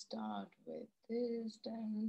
start with this then.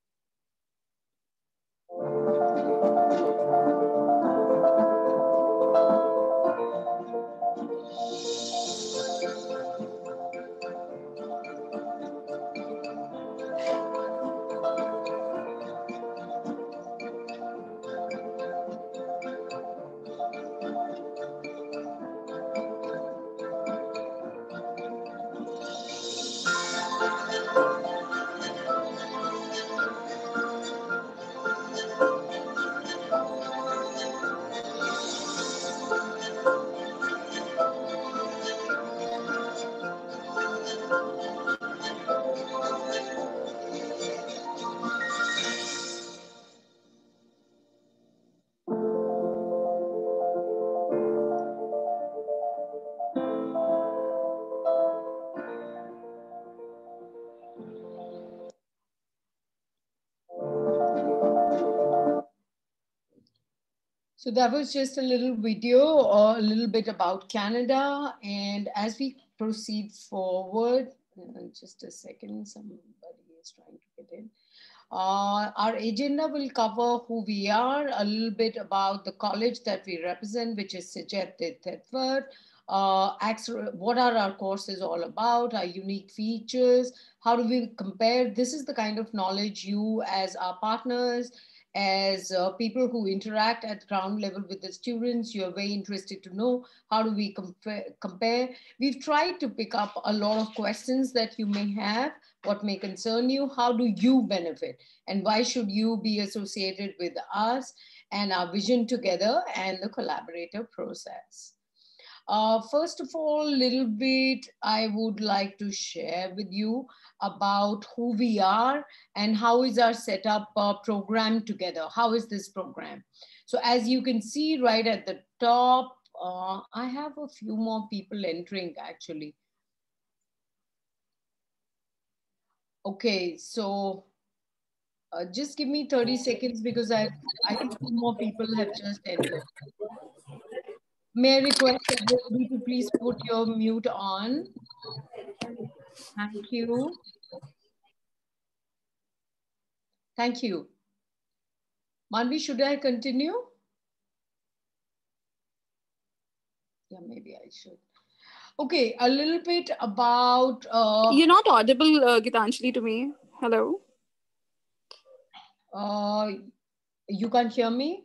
So that was just a little video or a little bit about Canada. And as we proceed forward, just a second, somebody is trying to get in. Our agenda will cover who we are, a little bit about the college that we represent, which is CEGEP Thetford. What are our courses all about, our unique features, how do we compare? This is the kind of knowledge you as our partners, as people who interact at ground level with the students, you're very interested to know how do we compare. We've tried to pick up a lot of questions that you may have, what may concern you, how do you benefit, and why should you be associated with us and our vision together and the collaborator process. First of all, a little bit I would like to share with you about who we are and how is our setup program together. How is this program? So as you can see right at the top, I have a few more people entering actually. Okay, so just give me 30 seconds because I think two more people have just entered. May I request everybody to please put your mute on? Thank you. Thank you. Manvi, should I continue? Yeah, maybe I should. Okay, a little bit about... You're not audible, Gitanjali, to me. Hello? You can't hear me?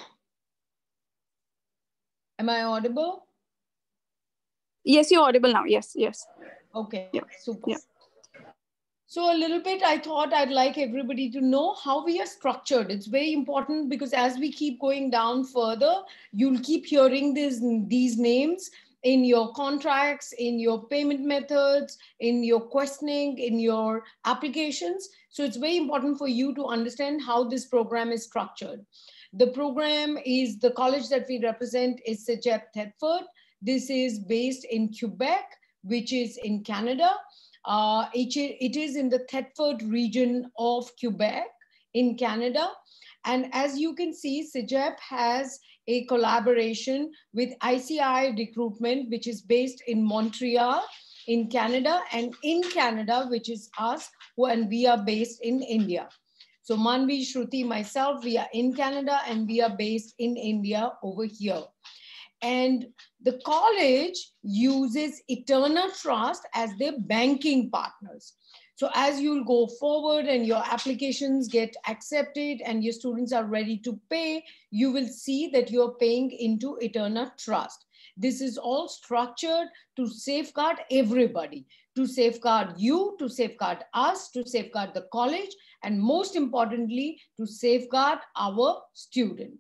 Am I audible? Yes, you're audible now. Yes, yes. Okay, yeah. Super. Yeah. So a little bit, I thought I'd like everybody to know how we are structured. It's very important because as we keep going down further, you'll keep hearing these names in your contracts, in your payment methods, in your questioning, in your applications. So it's very important for you to understand how this program is structured. The program is, the college that we represent is CEGEP Thetford. This is based in Quebec, which is in Canada. It is in the Thetford region of Quebec in Canada. And as you can see, CEGEP has a collaboration with ICI Recruitment, which is based in Montreal in Canada, and in Canada, which is us, and we are based in India. So Manvi, Shruti, myself, we are in Canada and we are based in India over here. And the college uses Eterna Trust as their banking partners. So as you'll go forward and your applications get accepted and your students are ready to pay, you will see that you're paying into Eterna Trust. This is all structured to safeguard everybody, to safeguard you, to safeguard us, to safeguard the college, and most importantly, to safeguard our student.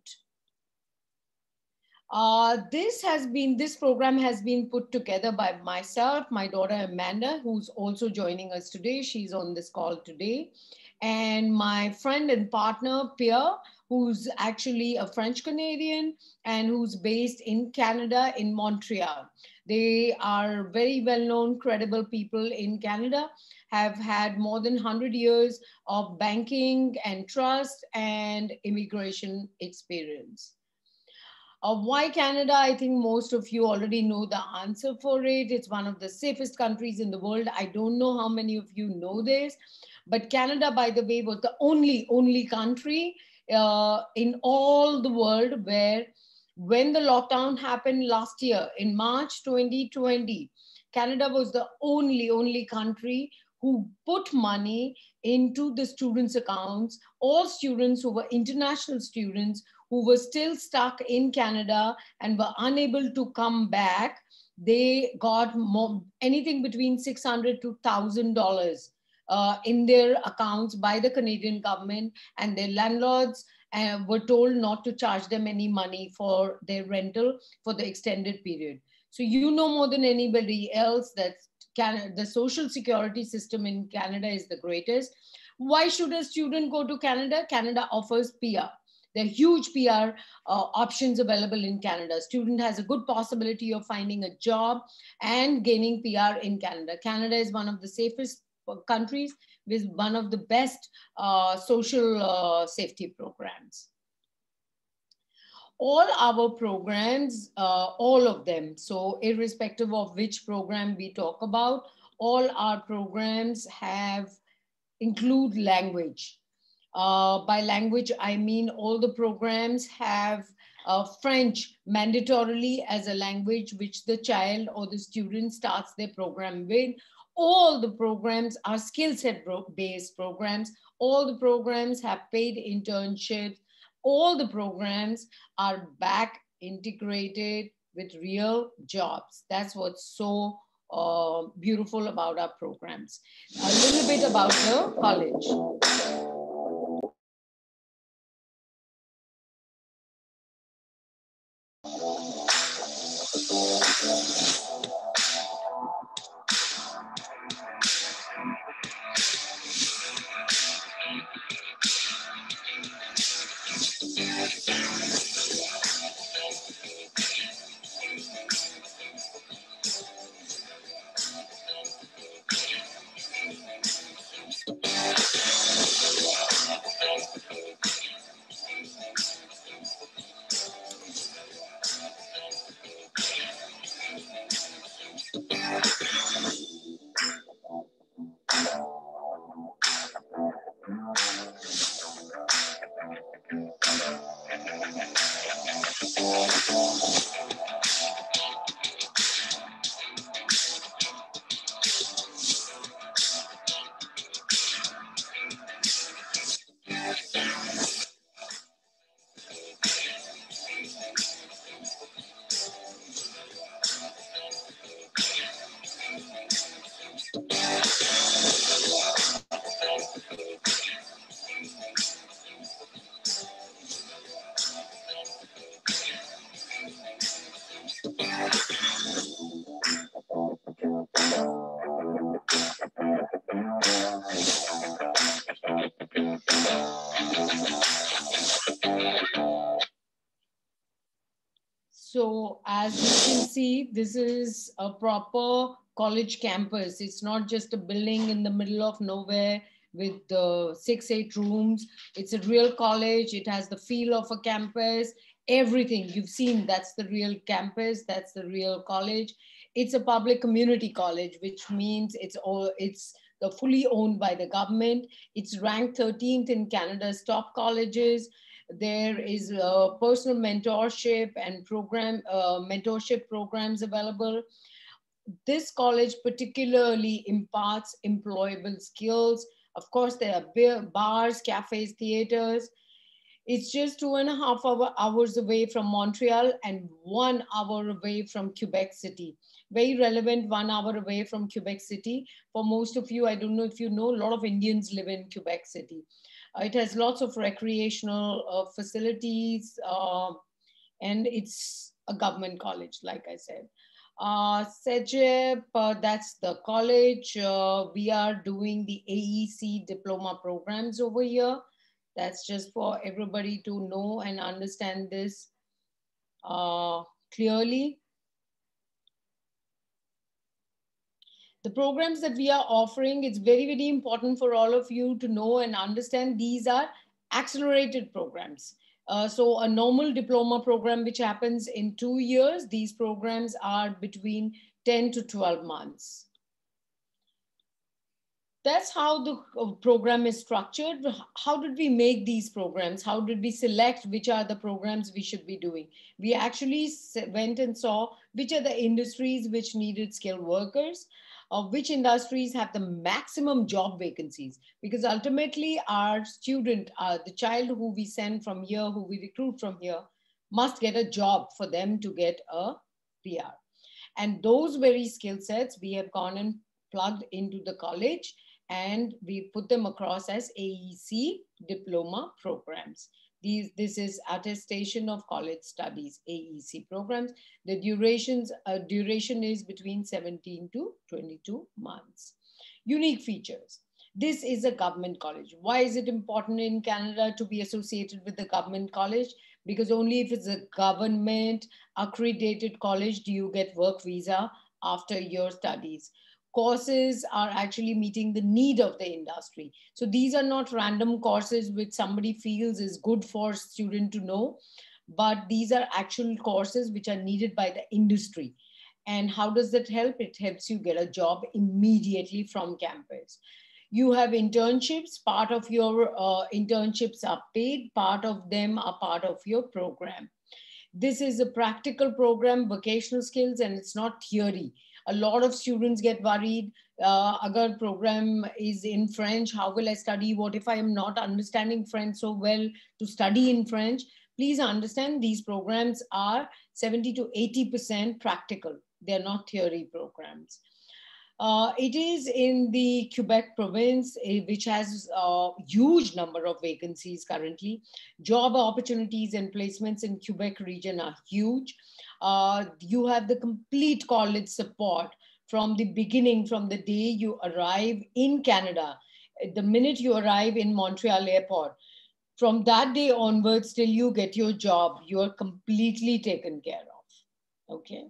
This program has been put together by myself, my daughter Amanda, who's also joining us today. She's on this call today. And my friend and partner, Pierre, who's actually a French Canadian and who's based in Canada, in Montreal. They are very well-known, credible people in Canada, have had more than 100 years of banking and trust and immigration experience. Why Canada? I think most of you already know the answer for it. It's one of the safest countries in the world. I don't know how many of you know this, but Canada, by the way, was the only country in all the world where, when the lockdown happened last year in March 2020, Canada was the only country who put money into the students' accounts. All students who were international students who were still stuck in Canada and were unable to come back, they got anything between $600 to $1,000 in their accounts by the Canadian government, and their landlords were told not to charge them any money for their rental for the extended period. So you know more than anybody else that the social security system in Canada is the greatest. Why should a student go to Canada? Canada offers PR. There are huge PR options available in Canada. Student has a good possibility of finding a job and gaining PR in Canada. Canada is one of the safest countries with one of the best social safety programs. All our programs, all of them, so irrespective of which program we talk about, all our programs have include language. By language, I mean all the programs have French mandatorily as a language which the child or the student starts their program with. All the programs are skill set based programs. All the programs have paid internships. All the programs are back integrated with real jobs. That's what's so beautiful about our programs. A little bit about the college. So as you can see, this is a proper college campus. It's not just a building in the middle of nowhere with 6, 8 rooms. It's a real college. It has the feel of a campus. Everything you've seen, that's the real campus. That's the real college. It's a public community college, which means it's fully owned by the government. It's ranked 13th in Canada's top colleges. There is personal mentorship and mentorship programs available. This college particularly imparts employable skills. Of course, there are bars, cafes, theaters. It's just 2.5 hours away from Montreal and 1 hour away from Quebec City. Very relevant, 1 hour away from Quebec City. For most of you, I don't know if you know, a lot of Indians live in Quebec City. It has lots of recreational facilities, and it's a government college, like I said. CEGEP, that's the college. We are doing the AEC diploma programs over here. That's just for everybody to know and understand this clearly. The programs that we are offering, it's very, very important for all of you to know and understand these are accelerated programs. So a normal diploma program, which happens in 2 years, these programs are between 10 to 12 months. That's how the program is structured. How did we make these programs? How did we select which are the programs we should be doing? We actually went and saw which are the industries which needed skilled workers, which industries have the maximum job vacancies. Because ultimately, our student, the child who we send from here, who we recruit from here, must get a job for them to get a PR. And those very skill sets we have gone and plugged into the college, and we put them across as AEC diploma programs. This is attestation of college studies, AEC programs. The duration is between 17 to 22 months. Unique features. This is a government college. Why is it important in Canada to be associated with the government college? Because only if it's a government accredited college do you get work visa after your studies. Courses are actually meeting the need of the industry. So these are not random courses which somebody feels is good for student to know, but these are actual courses which are needed by the industry. And how does that help? It helps you get a job immediately from campus. You have internships. Part of your internships are paid, part of them are part of your program. This is a practical program, vocational skills, and it's not theory. A lot of students get worried, agar program is in French, how will I study? What if I am not understanding French so well to study in French? Please understand these programs are 70 to 80% practical. They're not theory programs. It is in the Quebec province, which has a huge number of vacancies currently. Job opportunities and placements in Quebec region are huge. You have the complete college support from the beginning, from the day you arrive in Canada. The minute you arrive in Montreal airport, from that day onwards till you get your job, you are completely taken care of. Okay.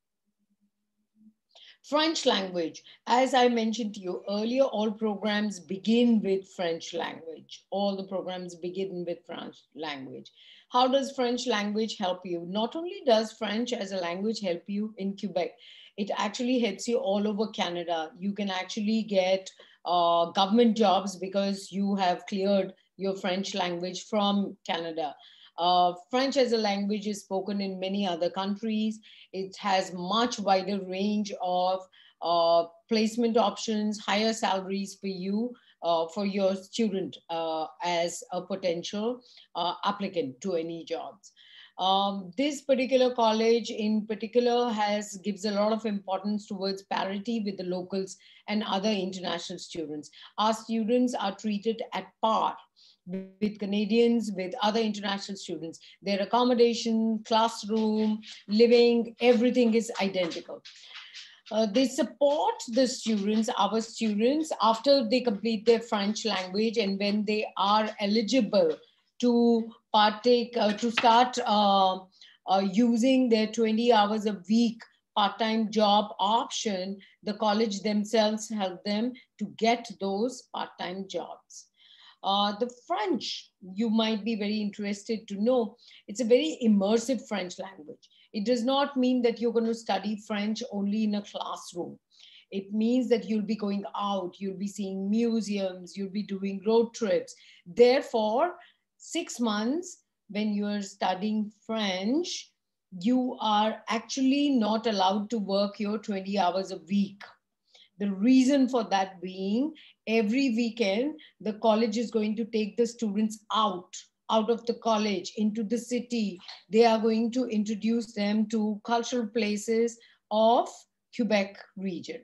French language. As I mentioned to you earlier, all programs begin with French language. All the programs begin with French language. How does French language help you? Not only does French as a language help you in Quebec, it actually helps you all over Canada. You can actually get government jobs because you have cleared your French language from Canada. French as a language is spoken in many other countries. It has much wider range of placement options, higher salaries for you, for your student as a potential applicant to any jobs. This particular college in particular gives a lot of importance towards parity with the locals and other international students. Our students are treated at par with Canadians, with other international students. Their accommodation, classroom, living, everything is identical. They support the students, our students, after they complete their French language and when they are eligible to partake, to start using their 20 hours a week part-time job option, the college themselves help them to get those part-time jobs. The French, you might be very interested to know, it's a very immersive French language. It does not mean that you're going to study French only in a classroom. It means that you'll be going out, you'll be seeing museums, you'll be doing road trips. Therefore, 6 months when you're studying French, you are actually not allowed to work your 20 hours a week. The reason for that being, every weekend, the college is going to take the students out of the college into the city. They are going to introduce them to cultural places of Quebec region.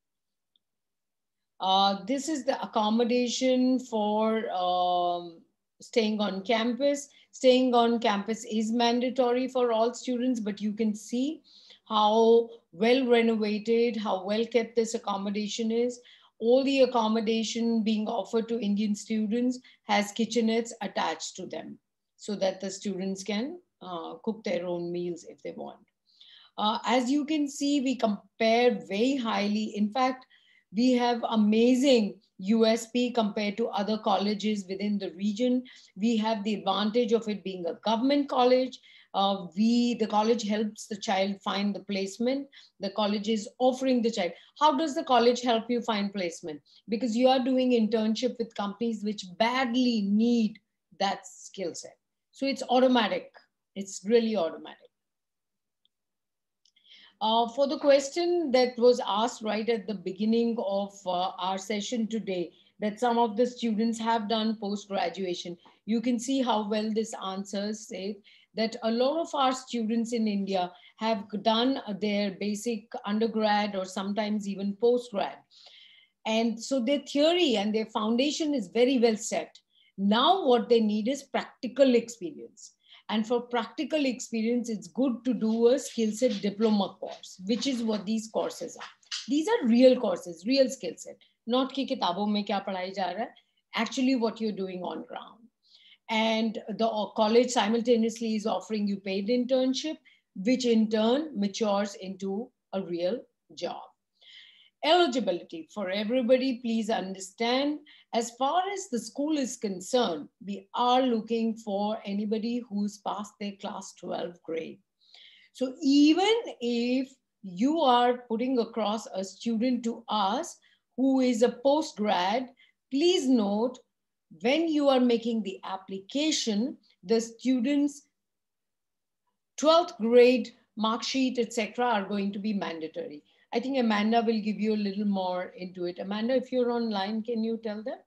This is the accommodation for staying on campus. Staying on campus is mandatory for all students, but you can see how well renovated, how well kept this accommodation is. All the accommodation being offered to Indian students has kitchenettes attached to them so that the students can cook their own meals if they want. As you can see, we compare very highly. In fact, we have amazing USP compared to other colleges within the region. We have the advantage of it being a government college. The college helps the child find the placement. The college is offering the child. How does the college help you find placement? Because you are doing internship with companies which badly need that skill set. So it's automatic. It's really automatic. For the question that was asked right at the beginning of our session today, that some of the students have done post-graduation, you can see how well this answers it, that a lot of our students in India have done their basic undergrad or sometimes even post-grad. And so their theory and their foundation is very well set. Now what they need is practical experience. And for practical experience, it's good to do a skill set diploma course, which is what these courses are. These are real courses, real skill set, not ki kitabon mein kya padhai ja raha hai, actually what you're doing on ground. And the college simultaneously is offering you paid internship, which in turn matures into a real job. Eligibility for everybody, please understand, as far as the school is concerned, we are looking for anybody who's passed their class 12 grade. So even if you are putting across a student to us who is a post-grad, please note, when you are making the application, the student's 12th grade mark sheet, etc., are going to be mandatory. I think Amanda will give you a little more into it. Amanda, if you're online, can you tell them?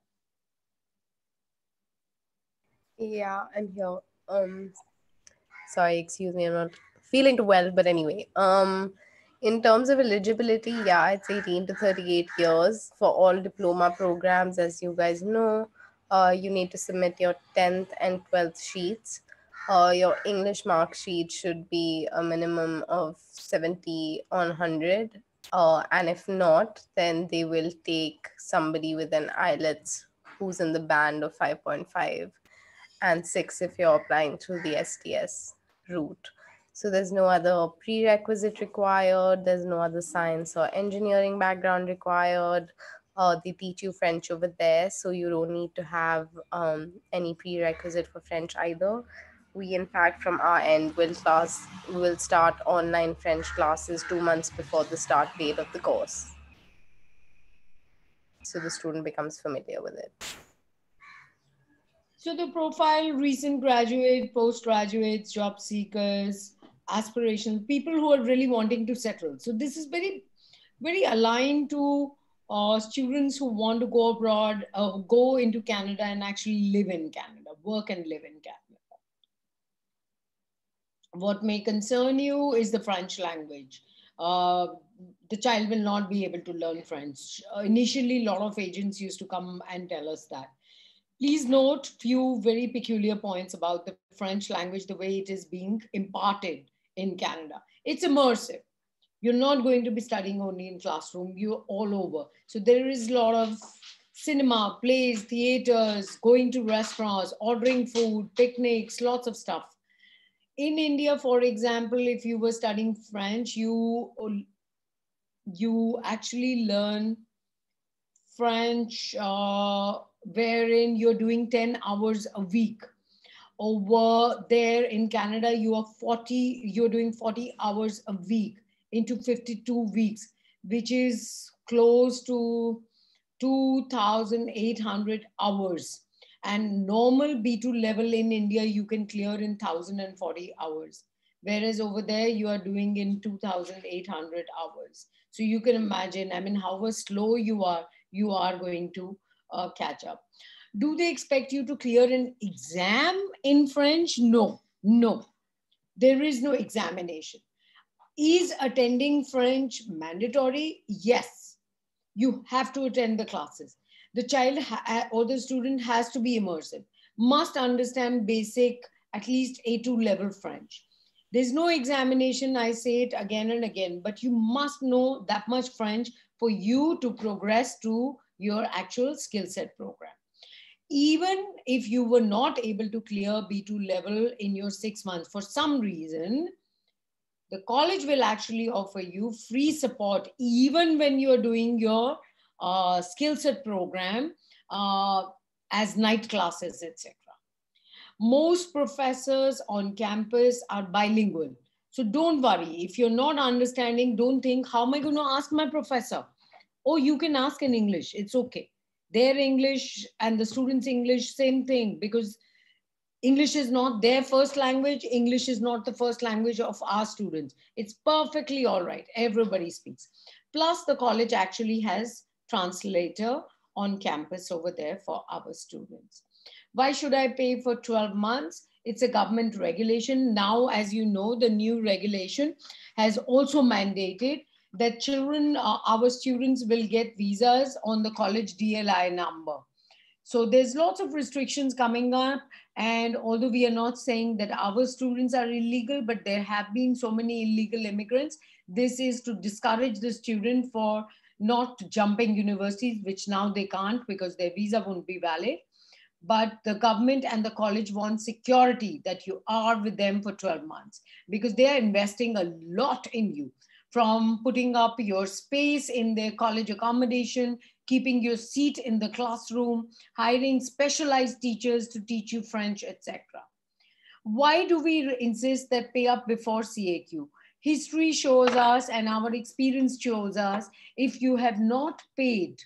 Yeah, I'm here. Sorry, excuse me, I'm not feeling too well, but anyway. In terms of eligibility, yeah, it's 18 to 38 years for all diploma programs. As you guys know, you need to submit your 10th and 12th sheets. Your English mark sheet should be a minimum of 70 on 100. And if not, then they will take somebody with an IELTS who's in the band of 5.5 and 6 if you're applying through the STS route. So there's no other prerequisite required, there's no other science or engineering background required. They teach you French over there, so you don't need to have any prerequisite for French either. We, in fact, from our end, will start online French classes 2 months before the start date of the course, so the student becomes familiar with it. So the profile: recent graduate, postgraduates, job seekers, aspirations, people who are really wanting to settle. So this is very, very aligned to students who want to go abroad, go into Canada and actually live in Canada, work and live in Canada. What may concern you is the French language. The child will not be able to learn French. Initially, a lot of agents used to come and tell us that. Please note few very peculiar points about the French language, the way it is being imparted in Canada. It's immersive. You're not going to be studying only in classroom, you're all over. So there is a lot of cinema, plays, theaters, going to restaurants, ordering food, picnics, lots of stuff. In India, for example, if you were studying French, you actually learn French wherein you're doing 10 hours a week. Over there in Canada, you're doing 40 hours a week into 52 weeks, which is close to 2,800 hours. And normal B2 level in India, you can clear in 1,040 hours. Whereas over there, you are doing in 2,800 hours. So you can imagine, I mean, however slow you are going to catch up. Do they expect you to clear an exam in French? No, no. There is no examination. Is attending French mandatory? Yes. You have to attend the classes. The child or the student has to be immersive, must understand basic, at least A2 level French. There's no examination, I say it again and again, but you must know that much French for you to progress to your actual skill set program. Even if you were not able to clear B2 level in your 6 months for some reason, the college will actually offer you free support even when you're doing your skill set program as night classes, etc. Most professors on campus are bilingual. So don't worry. If you're not understanding, don't think, how am I going to ask my professor? Oh, you can ask in English. It's okay. Their English and the students' English, same thing, because English is not their first language. English is not the first language of our students. It's perfectly all right. Everybody speaks. Plus, the college actually has translator on campus over there for our students. Why should I pay for 12 months? It's a government regulation. Now, as you know, the new regulation has also mandated that children, our students will get visas on the college DLI number. So there's lots of restrictions coming up. And although we are not saying that our students are illegal, but there have been so many illegal immigrants, this is to discourage the student for not jumping universities, which now they can't because their visa won't be valid. But the government and the college want security that you are with them for 12 months because they are investing a lot in you, from putting up your space in their college accommodation, keeping your seat in the classroom, hiring specialized teachers to teach you French, etc. Why do we insist that pay up before CAQ? History shows us and our experience shows us, if you have not paid,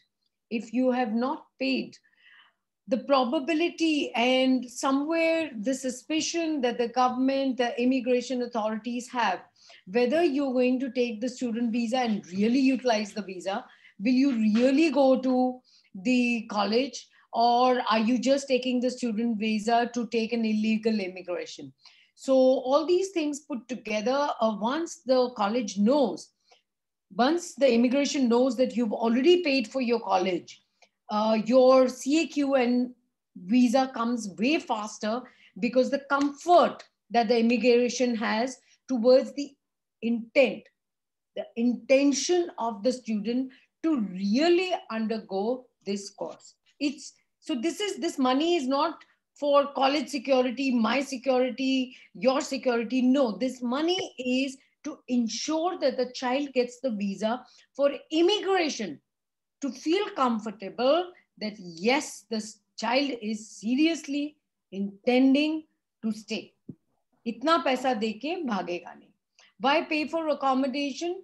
the probability and somewhere the suspicion that the government, the immigration authorities have, whether you're going to take the student visa and really utilize the visa, will you really go to the college, or are you just taking the student visa to take an illegal immigration? So all these things put together, once the college knows, once the immigration knows that you've already paid for your college, your CAQ and visa comes way faster because the comfort that the immigration has towards intent, the intention of the student to really undergo this course. It's so this money is not for college security, my security, your security. No, this money is to ensure that the child gets the visa for immigration, to feel comfortable that yes, this child is seriously intending to stay. Itna paisa deke bhagega nahi. Why pay for accommodation?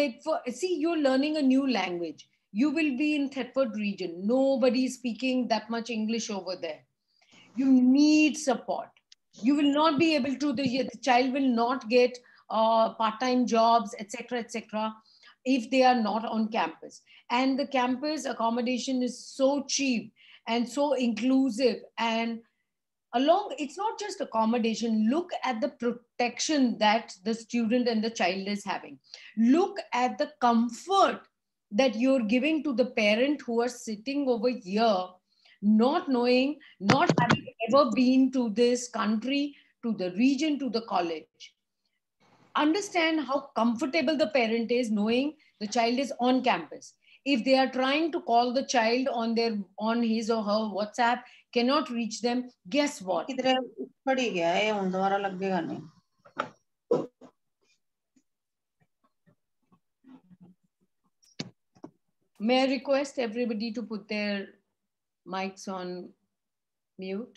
See, you're learning a new language. You will be in Thetford region. Nobody is speaking that much English over there. You need support. You will not be able to, the child will not get part-time jobs, etc., etc., if they are not on campus. And the campus accommodation is so cheap and so inclusive, and along, it's not just accommodation. Look at the protection that the student and the child is having. Look at the comfort that you're giving to the parent who are sitting over here, not knowing, not having ever been to this country, to the region, to the college. Understand how comfortable the parent is knowing the child is on campus. If they are trying to call the child on his or her WhatsApp, cannot reach them, guess what? May I request everybody to put their mics on mute?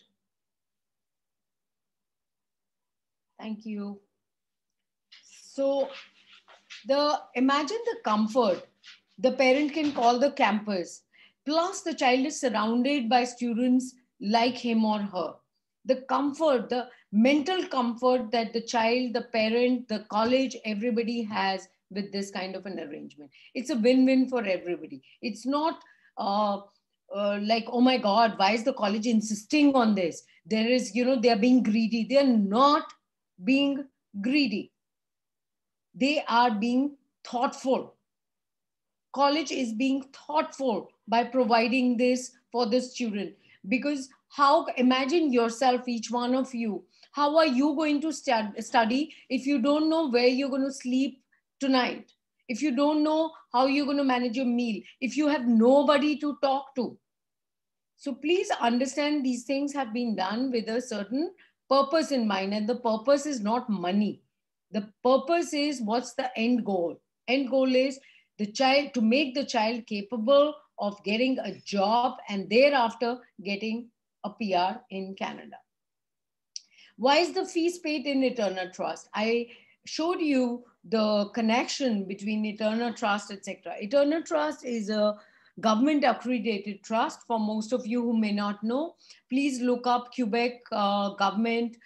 Thank you. So imagine the comfort. The parent can call the campus. Plus the child is surrounded by students like him or her. The comfort, the mental comfort that the child, the parent, the college, everybody has with this kind of an arrangement. It's a win-win for everybody. It's not like, oh my God, why is the college insisting on this? There is, they're being greedy. They're not being greedy. They are being thoughtful. College is being thoughtful by providing this for the student. Because imagine yourself, each one of you, how are you going to study if you don't know where you're going to sleep tonight? If you don't know how you're going to manage your meal, if you have nobody to talk to. So please understand, these things have been done with a certain purpose in mind, and the purpose is not money. The purpose is, what's the end goal? End goal is the child, to make the child capable of getting a job and thereafter getting a PR in Canada. Why is the fees paid in Eterna Trust? I showed you the connection between Eterna Trust, etc. Eterna Trust is a government accredited trust. For most of you who may not know, please look up Quebec government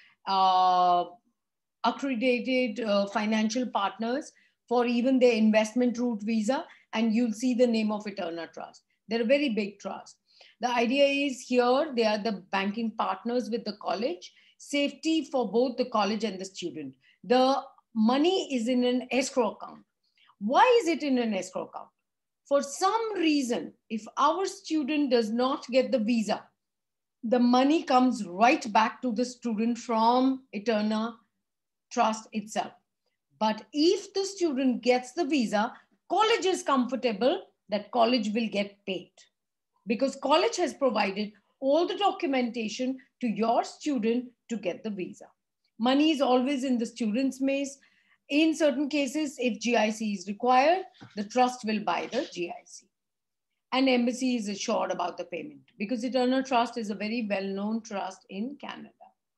accredited financial partners for even their investment route visa, and you'll see the name of Eterna Trust. They're a very big trust. The idea is here, they are the banking partners with the college, safety for both the college and the student. The money is in an escrow account. Why is it in an escrow account? For some reason, if our student does not get the visa, the money comes right back to the student from Eterna Trust itself. But if the student gets the visa, college is comfortable that college will get paid because college has provided all the documentation to your student to get the visa. Money is always in the student's maze. In certain cases, if GIC is required, the trust will buy the GIC. And embassy is assured about the payment because Eterna Trust is a very well-known trust in Canada.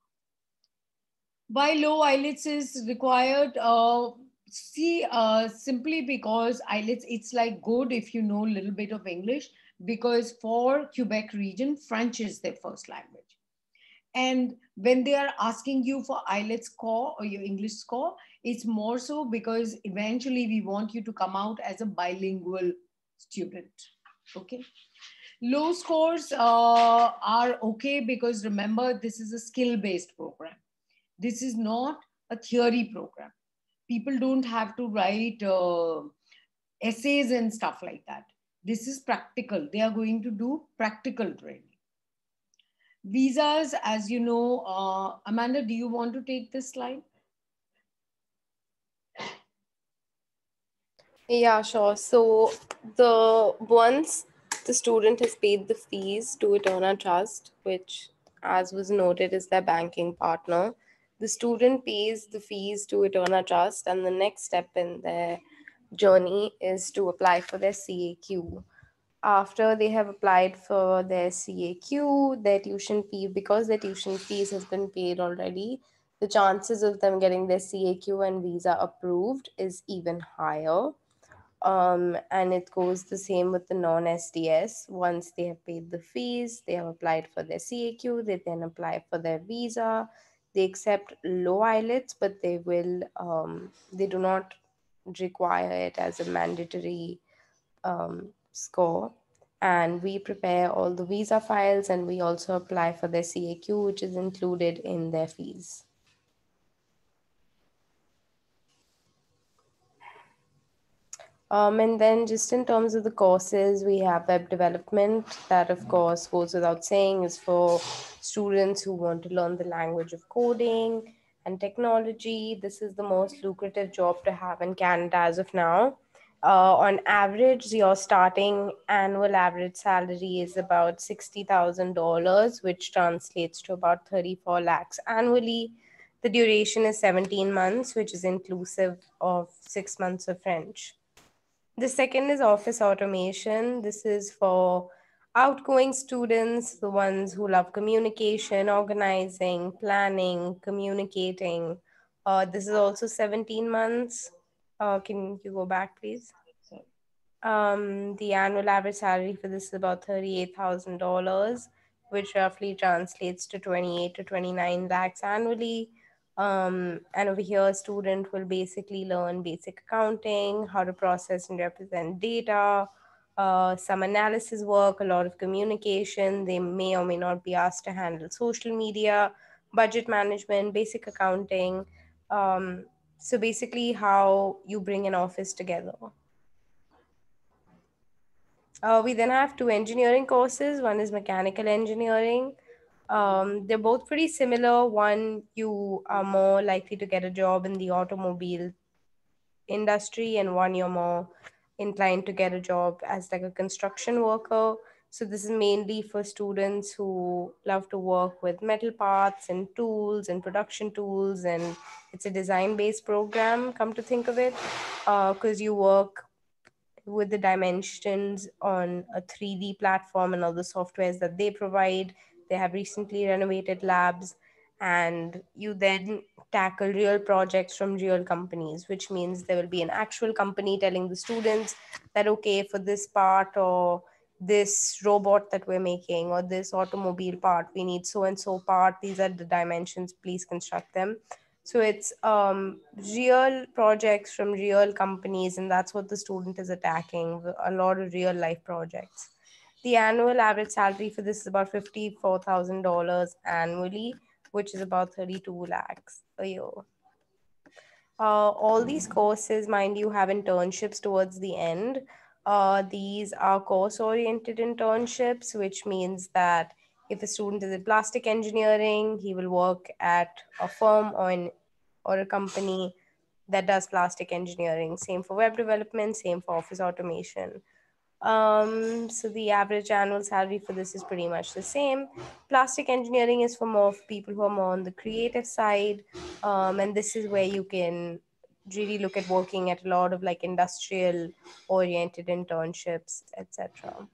Why low IELTS is required? Simply because IELTS, it's like good if you know a little bit of English, because for Quebec region, French is their first language. And when they are asking you for IELTS score or your English score, it's more so because eventually we want you to come out as a bilingual student. Okay. Low scores are okay because remember, this is a skill-based program. This is not a theory program. People don't have to write essays and stuff like that. This is practical. They are going to do practical training. Visas, as you know, Amanda, do you want to take this slide? Yeah, sure. So once the student has paid the fees to Eterna Trust, which, as was noted, is their banking partner, the student pays the fees to Eterna Trust, and the next step in their journey is to apply for their CAQ. After they have applied for their CAQ, their tuition fee, because their tuition fees has been paid already, the chances of them getting their CAQ and visa approved is even higher. And it goes the same with the non-SDS. Once they have paid the fees, they have applied for their CAQ, they then apply for their visa. They accept low IELTS, but they do not require it as a mandatory score. And we prepare all the visa files, and we also apply for their CAQ, which is included in their fees. And then just in terms of the courses, we have web development. That, of course, goes without saying, is for students who want to learn the language of coding and technology. This is the most lucrative job to have in Canada as of now. On average, your starting annual average salary is about $60,000, which translates to about 34 lakhs annually. The duration is 17 months, which is inclusive of 6 months of French. The second is office automation. This is for outgoing students, the ones who love communication, organizing, planning, communicating. This is also 17 months. Can you go back, please? The annual average salary for this is about $38,000, which roughly translates to 28 to 29 lakhs annually. And over here, a student will basically learn basic accounting, how to process and represent data, some analysis work, a lot of communication. They may or may not be asked to handle social media, budget management, basic accounting. So basically how you bring an office together. We then have two engineering courses. One is mechanical engineering. They're both pretty similar. One, you are more likely to get a job in the automobile industry, and one, you're more inclined to get a job as like a construction worker. So this is mainly for students who love to work with metal parts and tools and production tools, and it's a design-based program, come to think of it, because you work with the dimensions on a 3D platform and all the softwares that they provide. They have recently renovated labs, and you then tackle real projects from real companies, which means there will be an actual company telling the students that, okay, for this part or this robot that we're making or this automobile part, we need so and so part. These are the dimensions, please construct them. So it's real projects from real companies, and that's what the student is attacking, a lot of real life projects. The annual average salary for this is about $54,000 annually, which is about 32 lakhs a year. All these courses, mind you, have internships towards the end. These are course-oriented internships, which means that if a student is in plastic engineering, he will work at a firm or a company that does plastic engineering. Same for web development, same for office automation. So the average annual salary for this is pretty much the same. Plastic engineering is for more people who are more on the creative side. And this is where you can really look at working at a lot of like industrial oriented internships, etc.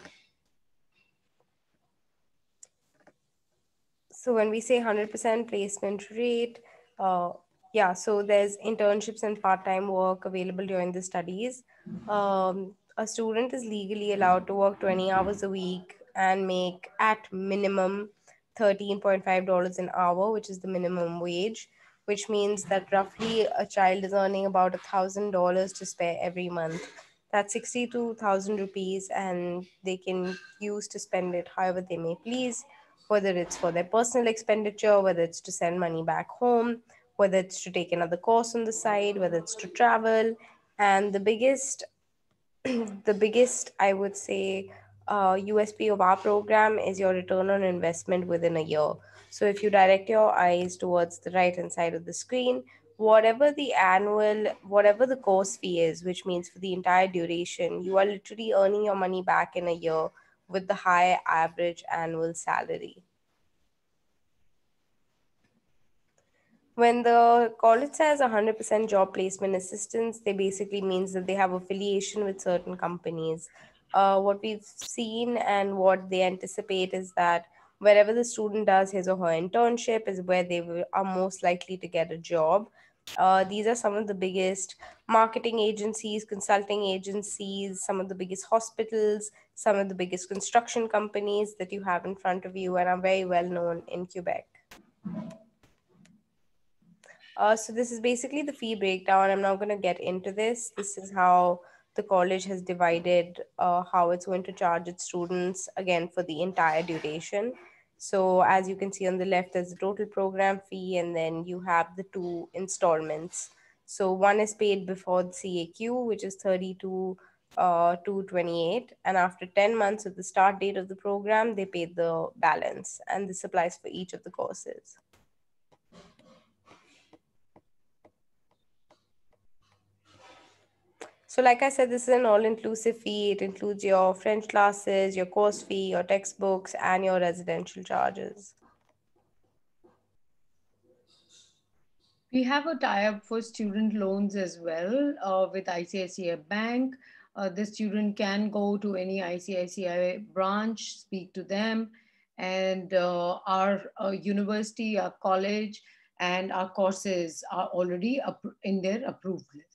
So when we say 100% placement rate, yeah, so there's internships and part-time work available during the studies. A student is legally allowed to work 20 hours a week and make at minimum $13.5 an hour, which is the minimum wage, which means that roughly a child is earning about $1,000 to spare every month. That's 62,000 rupees, and they can use to spend it however they may please, whether it's for their personal expenditure, whether it's to send money back home, whether it's to take another course on the side, whether it's to travel. And the biggest, the biggest, I would say, USP of our program is your return on investment within a year. So if you direct your eyes towards the right hand side of the screen, whatever the course fee is, which means for the entire duration, you are literally earning your money back in a year with the high average annual salary. When the college says 100% job placement assistance, they basically means that they have affiliation with certain companies. What we've seen and what they anticipate is that wherever the student does his or her internship is where are most likely to get a job. These are some of the biggest marketing agencies, consulting agencies, some of the biggest hospitals, some of the biggest construction companies that you have in front of you and are very well known in Quebec. So this is basically the fee breakdown. I'm not going to get into this. This is how the college has divided how it's going to charge its students, again, for the entire duration. So as you can see on the left, there's the total program fee, and then you have the two installments. So one is paid before the CAQ, which is 32 to 28. And after 10 months of the start date of the program, they pay the balance. And this applies for each of the courses. So like I said, this is an all-inclusive fee. It includes your French classes, your course fee, your textbooks, and your residential charges. We have a tie-up for student loans as well with ICICI Bank. The student can go to any ICICI branch, speak to them, and our university, our college, and our courses are already in their approved list.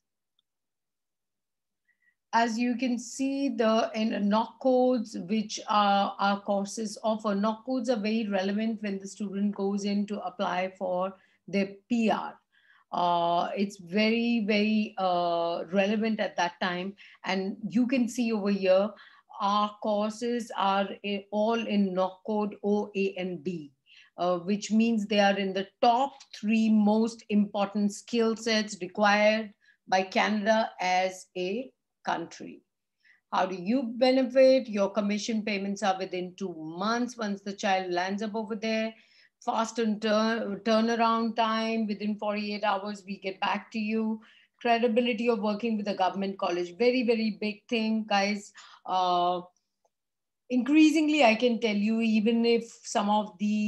As you can see, the knock codes which our courses offer, knock codes are very relevant when the student goes in to apply for their PR. It's very, very relevant at that time. And you can see over here, our courses are all in knock code O, A, and D. Which means they are in the top 3 most important skill sets required by Canada as a country. How do you benefit? Your commission payments are within 2 months once the child lands up over there. Fast and turnaround time, within 48 hours, we get back to you. Credibility of working with a government college, very, very big thing, guys. Increasingly, I can tell you, even if some of the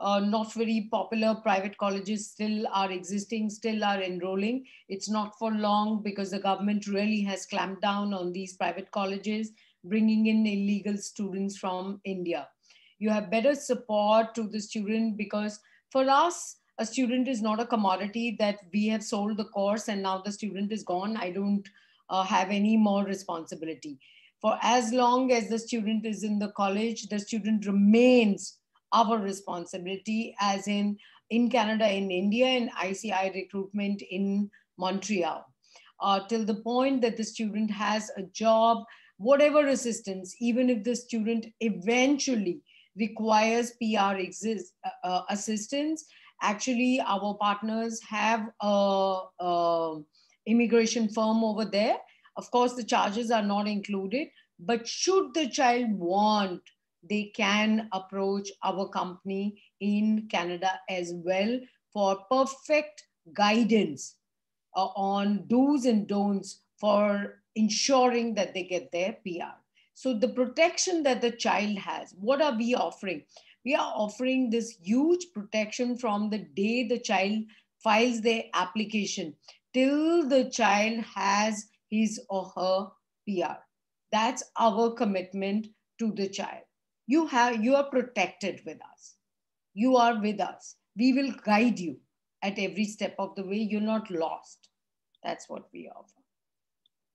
not very popular private colleges still are existing, still are enrolling. It's not for long because the government really has clamped down on these private colleges, bringing in illegal students from India. You have better support to the student because for us, a student is not a commodity that we have sold the course and now the student is gone. I don't have any more responsibility. For as long as the student is in the college, the student remains our responsibility, as in Canada, in India, and ICI recruitment in Montreal. Till the point that the student has a job, whatever assistance, even if the student eventually requires PR assistance, actually our partners have a immigration firm over there. Of course, the charges are not included, but should the child want, they can approach our company in Canada as well for perfect guidance on do's and don'ts for ensuring that they get their PR. So the protection that the child has, what are we offering? We are offering this huge protection from the day the child files their application till the child has his or her PR. That's our commitment to the child. You are protected with us. You are with us. We will guide you at every step of the way. You're not lost. That's what we offer.